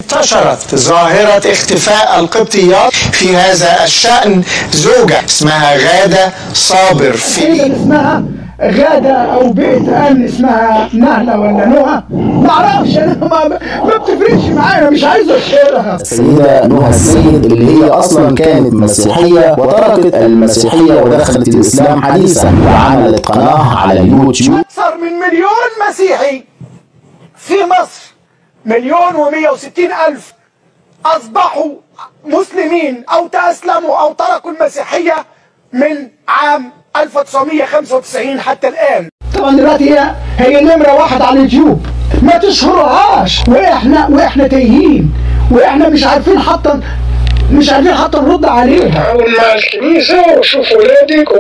انتشرت ظاهرة اختفاء القبطيات. في هذا الشأن زوجة اسمها غادة صابر اسمها غادة أو بيت قال اسمها نهلة ولا نهى، معرفش أنا، ما بتفرقش معايا، مش عايز أشهرها. السيدة نهى السيد اللي هي أصلا كانت مسيحية وتركت المسيحية ودخلت الإسلام حديثا وعملت قناة على اليوتيوب. أكثر من 1,000,000 مسيحي في مصر، 1,160,000 أصبحوا مسلمين أو تأسلموا أو تركوا المسيحية من عام 1995 حتى الآن. طبعا دلوقتي هي نمرة 1 على اليوتيوب، ما تشهرهاش، واحنا تايهين، واحنا مش عارفين حتى نرد عليها. تعاون مع الكنيسة وشوف ولادك،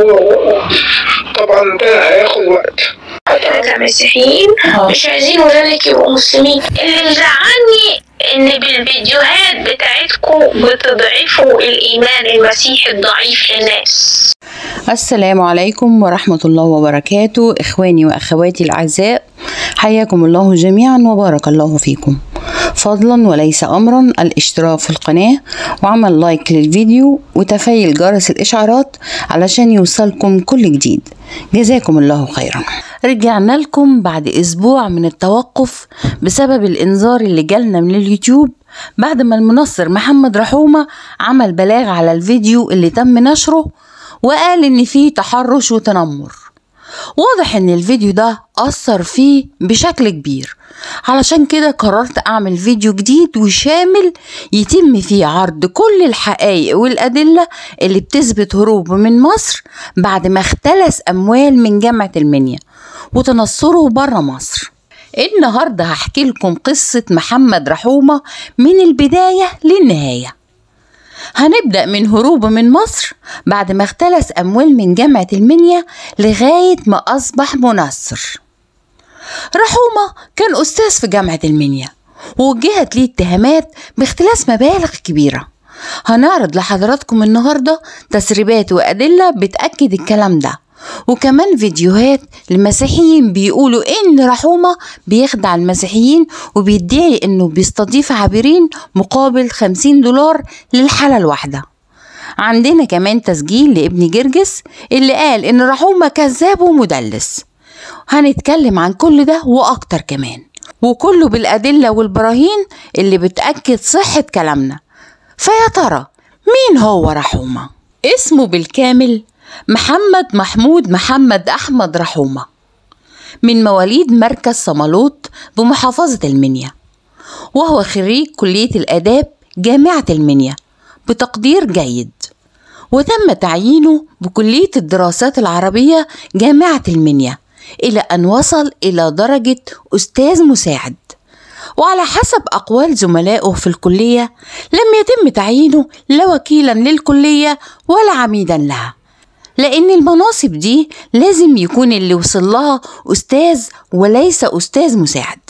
طبعا ده هياخد وقت. احنا كمسيحيين مش عايزين ولادك يبقوا مسلمين. اللي زعلني ان بالفيديوهات بتاعتكم بتضعفوا الايمان المسيحي الضعيف للناس. السلام عليكم ورحمة الله وبركاته. إخواني وأخواتي الأعزاء، حياكم الله جميعا وبارك الله فيكم. فضلا وليس أمرا الاشتراك في القناة وعمل لايك للفيديو وتفعيل جرس الإشعارات علشان يوصلكم كل جديد. جزاكم الله خيرا. رجعنا لكم بعد أسبوع من التوقف بسبب الإنذار اللي جالنا من اليوتيوب بعد ما المنصر محمد رحومة عمل بلاغ على الفيديو اللي تم نشره وقال إن فيه تحرش وتنمر. واضح إن الفيديو ده أثر فيه بشكل كبير، علشان كده قررت أعمل فيديو جديد وشامل يتم فيه عرض كل الحقائق والأدلة اللي بتثبت هروبه من مصر بعد ما اختلس أموال من جامعة المنيا وتنصره برا مصر. النهاردة هحكي لكم قصة محمد رحومة من البداية للنهاية. هنبدأ من هروبه من مصر بعد ما اختلس أموال من جامعة المنيا لغاية ما أصبح منصر. رحومة كان أستاذ في جامعة المنيا ووجهت ليه اتهامات باختلاس مبالغ كبيرة. هنعرض لحضراتكم النهاردة تسريبات وأدلة بتأكد الكلام ده، وكمان فيديوهات لمسيحيين بيقولوا إن رحومة بيخدع المسيحيين وبيدعي إنه بيستضيف عابرين مقابل 50 دولار للحالة الواحدة. عندنا كمان تسجيل لابن جرجس اللي قال إن رحومة كذاب ومدلس. هنتكلم عن كل ده وأكتر كمان، وكله بالأدلة والبراهين اللي بتأكد صحة كلامنا. فيا ترى مين هو رحومة؟ اسمه بالكامل محمد محمود محمد أحمد رحومة، من مواليد مركز صمالوط بمحافظة المنيا، وهو خريج كلية الآداب جامعة المنيا بتقدير جيد، وتم تعيينه بكلية الدراسات العربية جامعة المنيا إلى أن وصل إلى درجة أستاذ مساعد. وعلى حسب أقوال زملائه في الكلية لم يتم تعيينه لا وكيلا للكلية ولا عميدا لها، لأن المناصب دي لازم يكون اللي وصل لها أستاذ وليس أستاذ مساعد.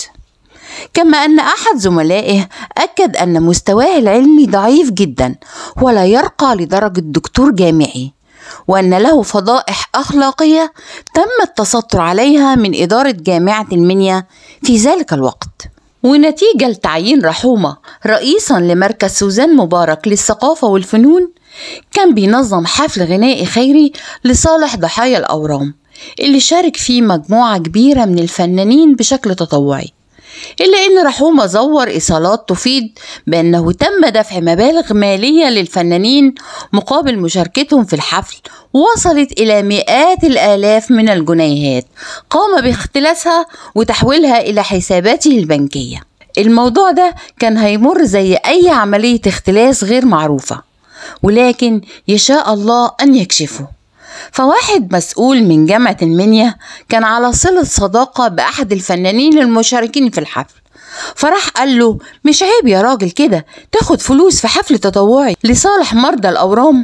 كما أن أحد زملائه أكد أن مستواه العلمي ضعيف جدا ولا يرقى لدرجة دكتور جامعي، وأن له فضائح أخلاقية تم التستر عليها من إدارة جامعة المنيا في ذلك الوقت. ونتيجة لتعيين رحومة رئيسا لمركز سوزان مبارك للثقافة والفنون، كان بينظم حفل غنائي خيري لصالح ضحايا الأورام اللي شارك فيه مجموعة كبيرة من الفنانين بشكل تطوعي، إلا أن رحومة زور إيصالات تفيد بأنه تم دفع مبالغ مالية للفنانين مقابل مشاركتهم في الحفل وصلت إلى مئات الآلاف من الجنيهات قام باختلاسها وتحويلها إلى حساباته البنكية. الموضوع ده كان هيمر زي أي عملية اختلاس غير معروفة، ولكن يشاء الله أن يكشفه. فواحد مسؤول من جامعة المنيا كان على صلة صداقة بأحد الفنانين المشاركين في الحفل، فراح قال له: مش عيب يا راجل كده تاخد فلوس في حفل تطوعي لصالح مرضى الأورام؟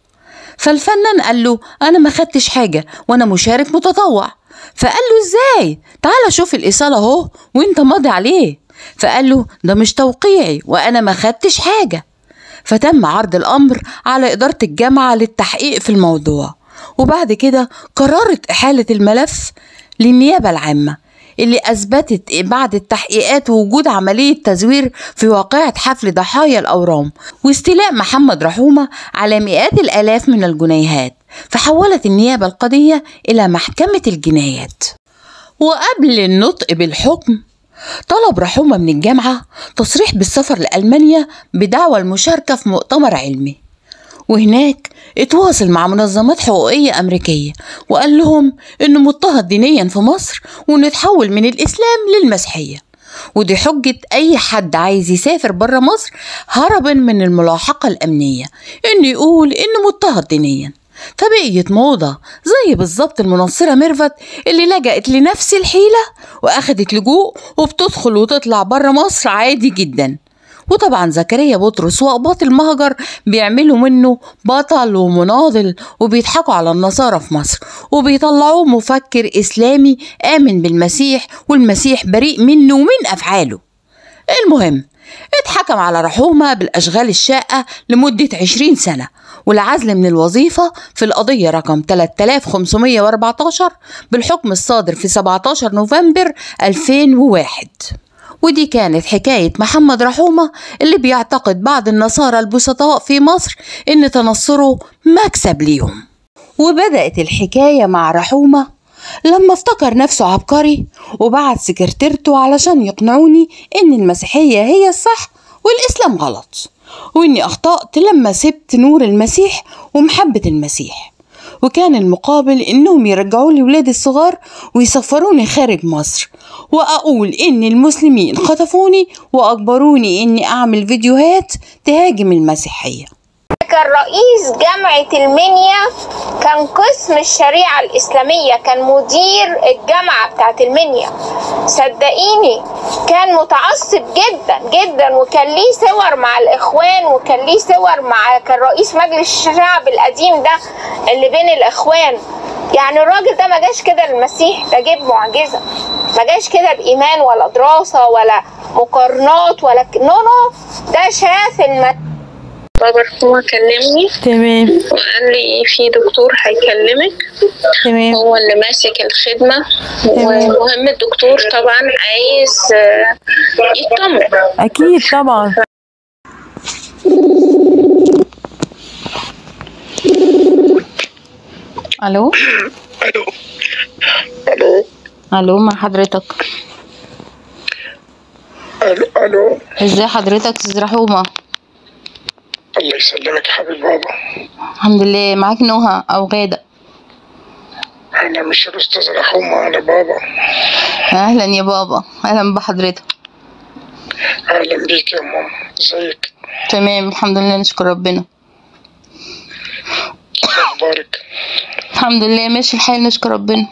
فالفنان قال له: أنا ما خدتش حاجة وأنا مشارك متطوع. فقال له: إزاي؟ تعال شوف الإيصال أهو وإنت ماضي عليه. فقال له: ده مش توقيعي وأنا ما خدتش حاجة. فتم عرض الأمر على إدارة الجامعة للتحقيق في الموضوع، وبعد كده قررت إحالة الملف للنيابة العامة اللي أثبتت بعد التحقيقات وجود عملية تزوير في واقعة حفل ضحايا الأورام واستيلاء محمد رحومة على مئات الآلاف من الجنيهات، فحولت النيابة القضية إلى محكمة الجنايات. وقبل النطق بالحكم طلب رحومة من الجامعة تصريح بالسفر لألمانيا بدعوى المشاركة في مؤتمر علمي، وهناك اتواصل مع منظمات حقوقية أمريكية وقال لهم إنه مضطهد دينيا في مصر وإنه يتحول من الإسلام للمسيحية، ودي حجة أي حد عايز يسافر برا مصر هربا من الملاحقة الأمنية إنه يقول إنه مضطهد دينيا. فبقيت موضة زي بالظبط المنصرة ميرفت اللي لجأت لنفس الحيلة وأخدت لجوء وبتدخل وتطلع برا مصر عادي جدا. وطبعا زكريا بطرس وأقباط المهجر بيعملوا منه بطل ومناضل وبيضحكوا على النصارى في مصر وبيطلعوه مفكر إسلامي آمن بالمسيح والمسيح بريء منه ومن أفعاله. المهم اتحكم على رحومة بالأشغال الشاقة لمدة 20 سنة والعزل من الوظيفة في القضية رقم 3514 بالحكم الصادر في 17 نوفمبر 2001. ودي كانت حكاية محمد رحومة اللي بيعتقد بعض النصارى البسطاء في مصر إن تنصره مكسب ليهم. وبدأت الحكاية مع رحومة لما افتكر نفسه عبقري وبعت سكرتيرته علشان يقنعوني إن المسيحية هي الصح والإسلام غلط، وإني أخطأت لما سبت نور المسيح ومحبة المسيح، وكان المقابل إنهم يرجعوا لي ولادي الصغار ويسفروني خارج مصر، وأقول إن المسلمين خطفوني وأجبروني إني أعمل فيديوهات تهاجم المسيحية. كان رئيس جامعة المنيا، كان قسم الشريعة الإسلامية، كان مدير الجامعة بتاعت المنيا. صدقيني كان متعصب جدا جدا، وكان ليه صور مع الإخوان، وكان ليه صور مع كان رئيس مجلس الشعب القديم ده اللي بين الإخوان. يعني الراجل ده ما جاش كده للمسيح، ده جيب معجزة، ما جاش كده بإيمان ولا دراسة ولا مقارنات ولا نو، ده شاف بابا رحومة كلمني تمام وقال لي في دكتور هيكلمك، تمام، هو اللي ماسك الخدمة. ومهم الدكتور طبعا عايز يطمن. أكيد طبعا. ألو الو الو ألو مع حضرتك. الو ازاي حضرتك استاذ رحومة؟ الله يسلمك يا حبيب بابا. الحمد لله. معاك نهى او غادة؟ انا مش الاستاذ رحومة، انا بابا. اهلا يا بابا، اهلا بحضرتك. اهلا بيك يا ماما، ازيك؟ تمام الحمد لله نشكر ربنا. اخبارك؟ الحمد لله ماشي الحال نشكر ربنا.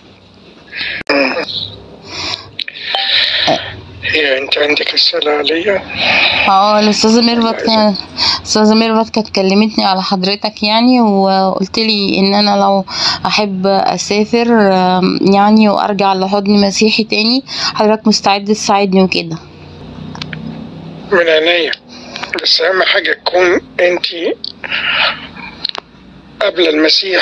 هي انت عندك رسالة عليا؟ الاستاذة ميرفت كانت كلمتني على حضرتك يعني، وقلت لي ان انا لو احب اسافر يعني وارجع لحضن مسيحي تاني حضرتك مستعد تساعدني وكده. من عينيا، بس اهم حاجة تكون انت قبل المسيح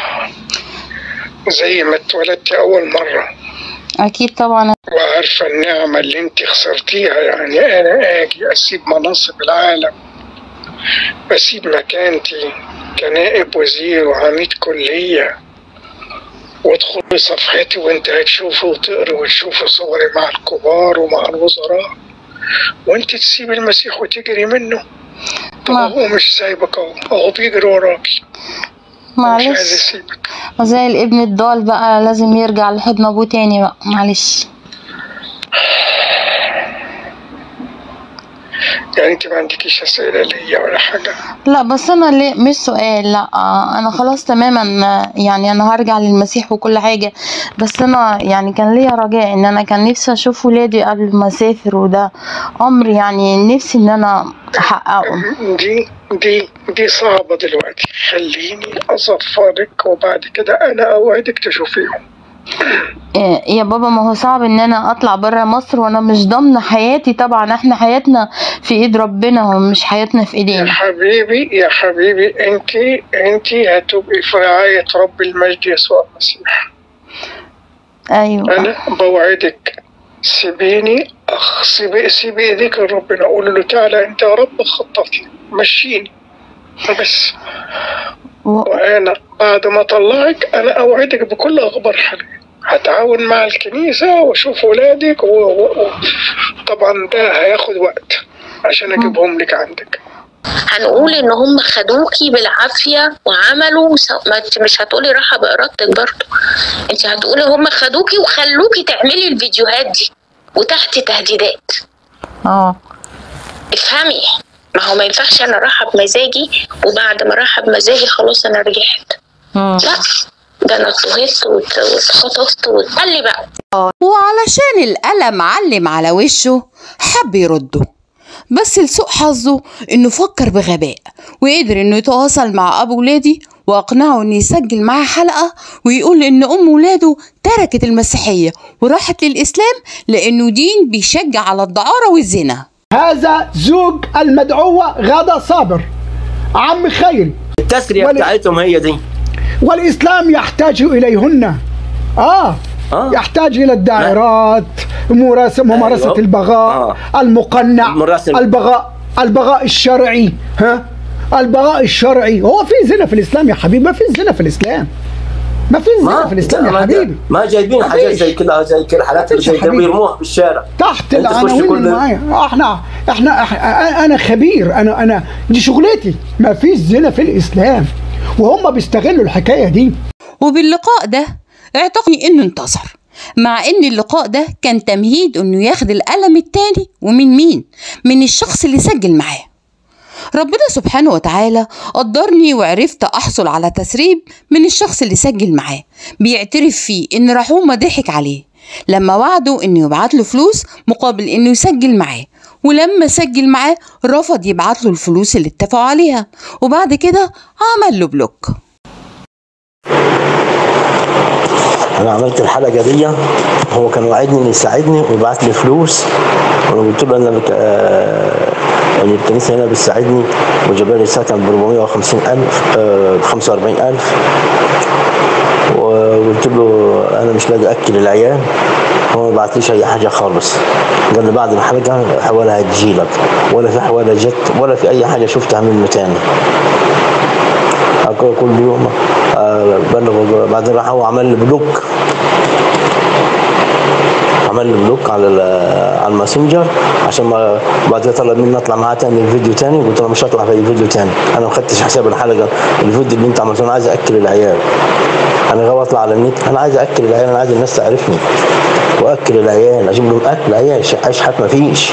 زي ما اتولدتي اول مرة. اكيد طبعا. وعارفة النعمة اللي انت خسرتيها. يعني انا اجي اسيب مناصب العالم، اسيب مكانتي كنائب وزير وعميد كلية، وادخلي صفحتي وانت هتشوفي وتقري وتشوفي صوري مع الكبار ومع الوزراء، وانت تسيب المسيح وتجري منه. طب هو مش سايبك، اهو بيجري وراكي. معلش زي الابن الضال بقى لازم يرجع لحضن ابوه تاني بقى، معلش. يعني انت ما عندكيش اسئله ليا ولا حاجه؟ لا بس انا ليه مش سؤال، لا انا خلاص تماما يعني انا هرجع للمسيح وكل حاجه، بس انا يعني كان ليا رجاء ان انا كان نفسي اشوف ولادي قبل ما اسافر، وده امر يعني نفسي ان انا احققه. دي صعبه دلوقتي، خليني اصفرك وبعد كده انا اوعدك تشوفيهم. يا بابا ما هو صعب ان انا اطلع برا مصر وانا مش ضامنه حياتي. طبعا احنا حياتنا في ايد ربنا ومش حياتنا في ايدينا. يا حبيبي انت هتبقي في رعايه رب المجد يسوع المسيح. ايوه انا بوعدك سيبيني سيبي ايديك لربنا، اقول له تعالى انت يا رب خطط لي مشيني بس. وانا بعد ما اطلعك انا اوعدك بكل اخبار حلوه، هتعاون مع الكنيسه واشوف ولادك طبعا ده هياخد وقت عشان اجيبهم لك عندك. هنقول ان هم خدوكي بالعافيه وعملوا ما انت مش هتقولي راحه بارادتك برضه، انت هتقولي هم خدوكي وخلوكي تعملي الفيديوهات دي وتحت تهديدات. افهمي، ما هو ما ينفعش انا رايحه بمزاجي وبعد ما رايحه بمزاجي خلاص انا رجعت. لا، ده انا اتضغطت واتخطفت واتقال لي بقى. وعلشان الألم علم على وشه حب يرده، بس لسوء حظه انه فكر بغباء وقدر انه يتواصل مع ابو ولادي واقنعه انه يسجل معاه حلقة ويقول ان ام ولاده تركت المسيحية وراحت للاسلام لانه دين بيشجع على الدعارة والزنا. هذا زوج المدعوة غادة صابر عم خيل، التسرية بتاعتهم هي دي، والإسلام يحتاج إليهن. يحتاج إلى الدائرات، ممارسة البغاء المقنع، البغاء الشرعي. البغاء الشرعي. هو في زنا في الإسلام يا حبيبي؟ ما في زنا في الإسلام، ما في زنا في الإسلام يا حبيبي. ما جايبين حاجات زي كده، زي كده حالات اللي بيرموها في الشارع تحت العناوين اللي معايا. احنا انا خبير، انا دي شغلتي. ما في زنا في الإسلام وهم بيستغلوا الحكاية دي. وباللقاء ده اعتقني انه انتصر، مع ان اللقاء ده كان تمهيد انه ياخد القلم التاني. ومن مين؟ من الشخص اللي سجل معاه. ربنا سبحانه وتعالى قدرني وعرفت احصل على تسريب من الشخص اللي سجل معاه بيعترف فيه ان رحومة ضحك عليه لما وعده انه يبعت له فلوس مقابل انه يسجل معاه، ولما سجل معاه رفض يبعت له الفلوس اللي اتفقوا عليها، وبعد كده عمل له بلوك. انا عملت الحلقه دي، هو كان وعدني انه يساعدني ويبعت لي فلوس، وانا قلت له انا يعني الكنيسه هنا بتساعدني وجاب لي سكن ب 450,000 ب 45,000، وقلت له انا مش لاقي اكل العيال، هو ما بعتليش اي حاجه خالص. قال لي بعد الحلقه حوالها هتجيلك، ولا في حوالها جت ولا في اي حاجه شفتها منه تاني. كل يوم بلغ. بعدين راح هو عمل لي بلوك، على الماسنجر عشان ما بعد كده طلب مني اطلع معاه تاني الفيديو تاني. قلت له مش هطلع في فيديو تاني، انا ما خدتش حساب الحلقه الفيديو اللي انت عملته، انا عايز اكل العيال. انا غاوي اطلع على النت، انا عايز اكل العيال، انا عايز الناس تعرفني واكل العيال، اجيب لهم اكل عيال، اشحت ما فيش.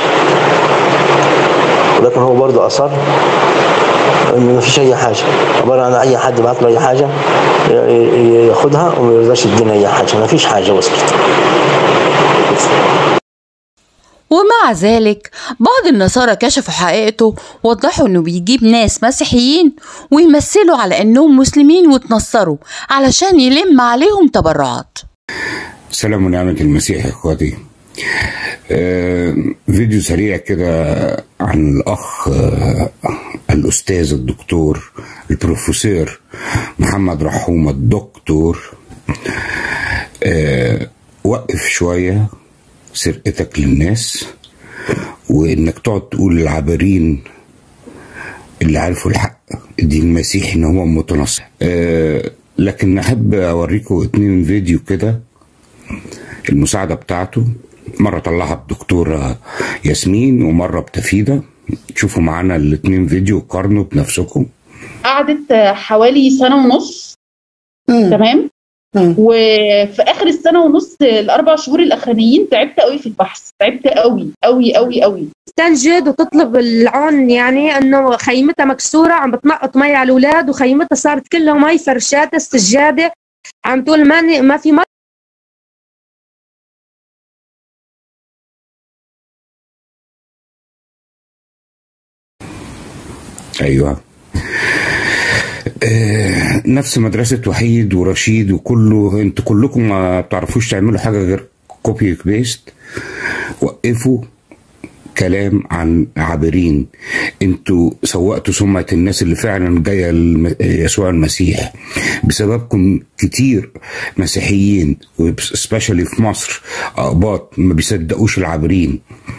ولكن هو برضه اصر انه ما فيش اي حاجه، عباره عن اي حد بعت له اي حاجه ياخدها وما يرضاش يدينا اي حاجه، ما فيش حاجه وصلت. ومع ذلك بعض النصارى كشفوا حقيقته، وضحوا انه بيجيب ناس مسيحيين ويمثلوا على انهم مسلمين وتنصروا علشان يلم عليهم تبرعات. سلام ونعمة المسيح يا اخواتي. فيديو سريع كده عن الاخ الاستاذ الدكتور البروفيسور محمد رحومة الدكتور. وقف شوية سرقتك للناس وانك تقعد تقول للعابرين اللي عارفوا الحق الدين المسيحي ان هو متنصر. لكن احب اوريكم 2 فيديو كده المساعدة بتاعته، مرة طلعها بدكتورة ياسمين ومرة بتفيدة. شوفوا معانا 2 فيديو قارنوا بنفسكم. قعدت حوالي 1.5 سنة، تمام. وفي اخر السنه ونص ال4 شهور الاخرانيين تعبت قوي في البحث، تعبت قوي قوي قوي قوي. تنجد وتطلب العون، يعني انه خيمتها مكسوره عم بتنقط مي على الاولاد، وخيمتها صارت كلها مي، فرشاتها السجاده عم تقول ما في مي. ايوه، نفس مدرسة وحيد ورشيد وكله. انتوا كلكم ما بتعرفوش تعملوا حاجة غير كوبي بيست. وقفوا كلام عن عابرين. انتوا سوقتوا سمعة الناس اللي فعلا جاية يسوع المسيح. بسببكم كتير مسيحيين وسبيشالي في مصر اقباط ما بيصدقوش العابرين.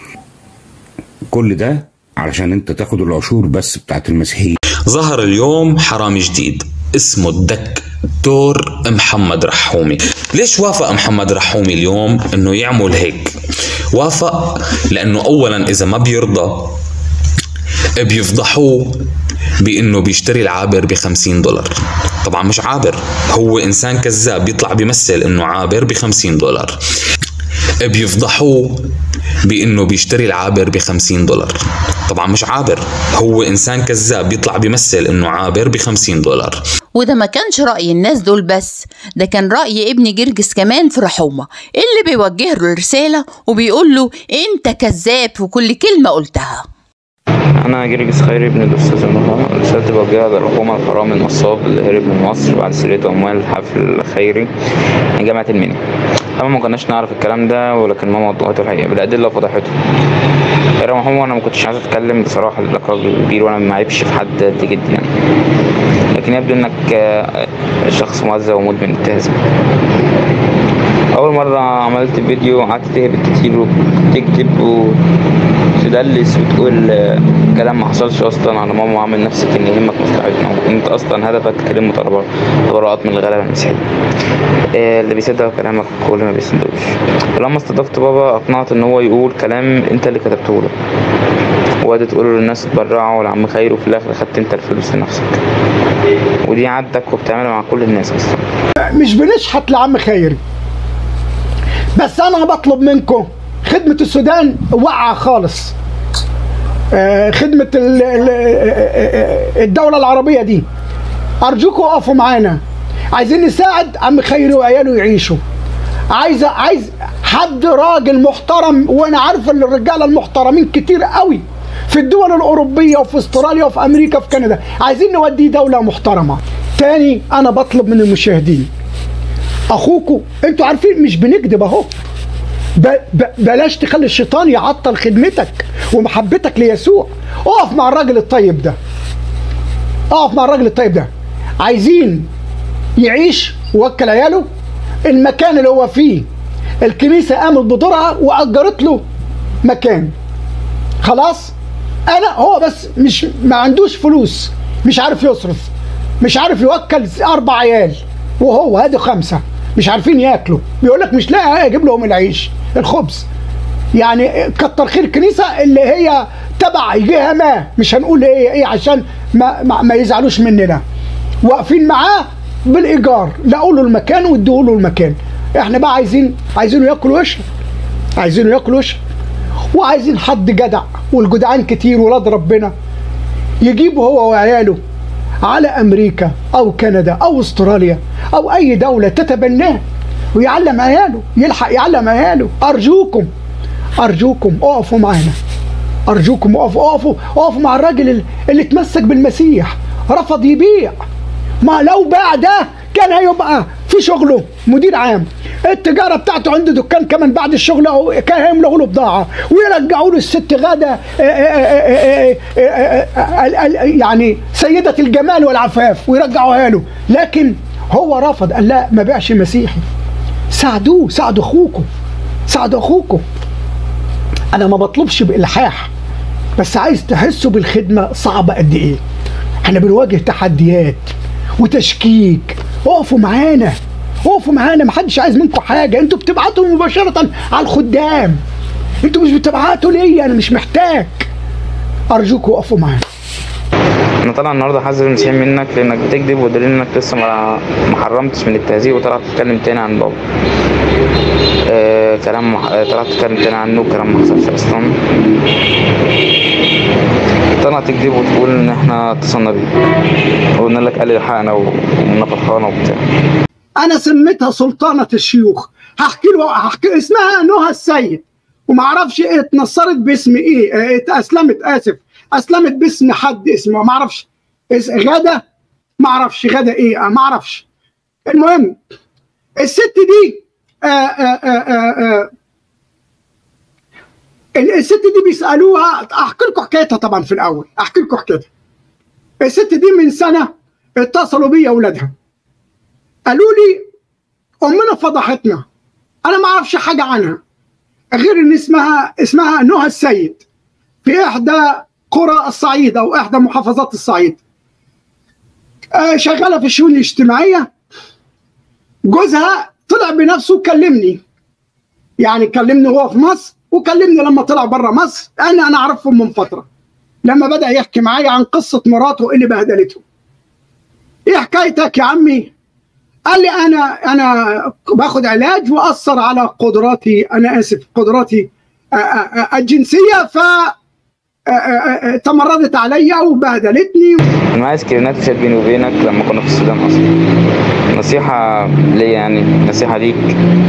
كل ده علشان انت تاخد العشور بس بتاعت المسيحيين. ظهر اليوم حرامي جديد اسمه الدكتور محمد رحومي. ليش وافق محمد رحومي اليوم انه يعمل هيك؟ وافق لانه اولا اذا ما بيرضى بيفضحوه بانه بيشتري العابر ب$50. طبعا مش عابر، هو انسان كذاب بيطلع بيمثل انه عابر ب$50. بيفضحوه بانه بيشتري العابر ب$50. طبعا مش عابر، هو انسان كذاب بيطلع بيمثل انه عابر ب$50. وده ما كانش رأي الناس دول بس، ده كان رأي ابن جرجس كمان في رحومة اللي بيوجه له رسالة وبيقول له انت كذاب في كل كلمة قلتها. أنا جرجس خيري ابن الأستاذ النهار. رسالتي بوجهها للرحومة الحرامي النصاب اللي هرب من مصر بعد سرقة أموال حفل خيري من جامعة المنيا. طبعا ما كناش نعرف الكلام ده، ولكن ماما وضحته الحقيقة بالأدلة وفضحته. يا رحومة أنا ما كنتش عايز أتكلم بصراحة، لأنك راجل كبير وأنا ما عيبش في حد قد جدي يعني، لكن يبدو إنك شخص مؤذى ومدمن التهزم. أول مرة عملت فيديو قعدت تهبط كتير وتكتب وتدلس وتقول كلام ما حصلش أصلا على ماما، وعامل نفسك إن يهمك مصلحتنا، وأنت أصلا هدفك تكلم تبرعات من الغلبة المسيحية. اللي بيصدق كلامك واللي ما بيصدقوش. ولما استضفت بابا أقنعت إن هو يقول كلام أنت اللي كتبته له، وقعدت تقول للناس اتبرعوا لعم خير، وفي الآخر خدت أنت الفلوس لنفسك، ودي عادتك وبتعملها مع كل الناس أصلا. مش بنشحت لعم خير، بس انا بطلب منكم خدمة السودان واقعة خالص. خدمة الدولة العربية دي ارجوكم وقفوا معانا. عايزين نساعد عم خيري وعياله يعيشوا. عايز حد راجل محترم، وانا عارف ان الرجاله المحترمين كتير قوي في الدول الاوروبيه وفي استراليا وفي امريكا وفي كندا. عايزين نوديه دوله محترمه. تاني انا بطلب من المشاهدين، اخوكم انتوا عارفين مش بنكذب اهو، بلاش تخلي الشيطان يعطل خدمتك ومحبتك ليسوع. اقف مع الراجل الطيب ده، اقف مع الراجل الطيب ده. عايزين يعيش ووكل عياله. المكان اللي هو فيه الكنيسه قامت بدورها واجرت له مكان، خلاص. هو بس مش ما عندوش فلوس، مش عارف يصرف، مش عارف يوكل 4 عيال، وهو هادي 5 مش عارفين ياكلوا. بيقول لك مش لاقي اجيب لهم العيش الخبز. يعني كتر خير الكنيسه اللي هي تبع جهه ما، مش هنقول ايه عشان ما يزعلوش مننا، واقفين معاه بالايجار، لقوا له المكان وادوا له المكان. احنا بقى عايزينه ياكل ويشرب، عايزينه ياكل ويشرب، وعايزين حد جدع، والجدعان كتير ولاد ربنا يجيبه هو وعياله على امريكا او كندا او استراليا او اي دوله تتبناه ويعلم عياله، يلحق يعلم عياله. ارجوكم اقفوا معانا، ارجوكم اقفوا مع الراجل اللي اتمسك بالمسيح، رفض يبيع. ما لو باع ده كان هيبقى في شغله مدير عام، التجاره بتاعته عنده دكان كمان بعد الشغل، او كان هيملوا له بضاعه ويرجعوا له الست غاده يعني سيده الجمال والعفاف ويرجعوها له، لكن هو رفض، قال لا ما بيعش مسيحي. ساعدوه، ساعدوا اخوكم. انا ما بطلبش بالحاح، بس عايز تحسوا بالخدمه صعبه قد ايه. احنا بنواجه تحديات وتشكيك. اقفوا معانا، محدش عايز منكم حاجه. انتوا بتبعتوا مباشره على الخدام، انتوا مش بتبعتوا ليا، انا مش محتاج. ارجوكوا اقفوا معانا. انا طالع النهارده حذر المسيحيين منك لانك بتكذب، ودليل انك لسه ما حرمتش من التهزيء وطلعت تتكلم تاني عن بابا. طلعت تتكلم تاني عنه كلام ما حصلش اصلا. طلعت تكذب وتقول ان احنا اتصلنا بيه وقلنا لك قال الحقنا ومنا فرحانه وبتاع. انا سميتها سلطانه الشيوخ. هحكي اسمها نهى السيد، وما اعرفش ايه اتنصرت باسم ايه، اسلمت باسم حد اسمه ما اعرفش، غدا ما اعرفش غدا ايه ما اعرفش. المهم الست دي الست دي بيسالوها، احكي لكم حكايتها طبعا في الاول، احكي لكم حكايتها. الست دي من سنه اتصلوا بيا اولادها قالوا لي امنا فضحتنا، انا ما اعرفش حاجه عنها غير ان اسمها نهى السيد في احدى قرى الصعيد او احدى محافظات الصعيد، شغاله في الشؤون الاجتماعيه. جوزها طلع بنفسه وكلمني، يعني كلمني هو في مصر وكلمني لما طلع بره مصر، انا اعرفهم من فتره، لما بدا يحكي معايا عن قصه مراته اللي بهدلته. ايه حكايتك يا عمي؟ قال لي انا باخد علاج واثر على قدراتي، انا اسف، قدراتي الجنسيه، ف تمردت عليا وبهدلتني. انا معايا سكرينات شات بيني وبينك لما كنا في السودان اصلا. نصيحه ليا، يعني نصيحه ليك،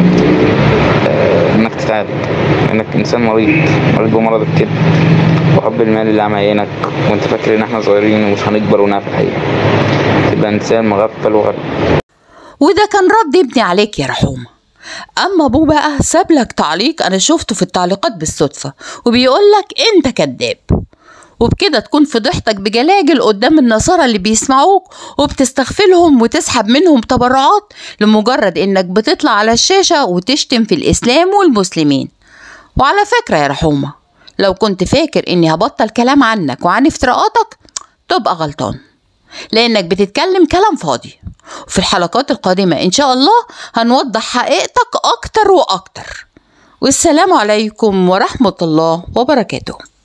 انك تتعالج، انك انسان مريض بمرض الكبد وحب المال اللي عم عينك، وانت فاكر ان احنا صغيرين ومش هنكبر ونعرف الحقيقه، تبقى انسان مغفل وغريب. وده كان رد ابني عليك يا رحومة. اما ابوه بقى ساب لك تعليق انا شفته في التعليقات بالصدفة، وبيقول لك انت كذاب، وبكده تكون فضحتك بجلاجل قدام النصارى اللي بيسمعوك، وبتستغفلهم وتسحب منهم تبرعات لمجرد انك بتطلع على الشاشة وتشتم في الاسلام والمسلمين. وعلى فكرة يا رحومة، لو كنت فاكر اني هبطل كلام عنك وعن افتراءاتك تبقى غلطان، لانك بتتكلم كلام فاضي. وفي الحلقات القادمة ان شاء الله هنوضح حقيقتك اكتر واكتر. والسلام عليكم ورحمة الله وبركاته.